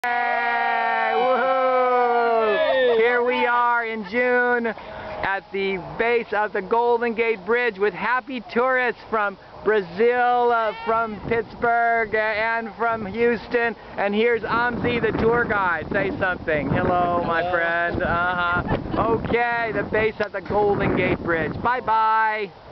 Hey, woohoo! Here we are in June at the base of the Golden Gate Bridge with happy tourists from Brazil, from Pittsburgh, and from Houston. And here's Amsi, the tour guide. Say something. Hello, my friend. Okay, the base of the Golden Gate Bridge. Bye-bye.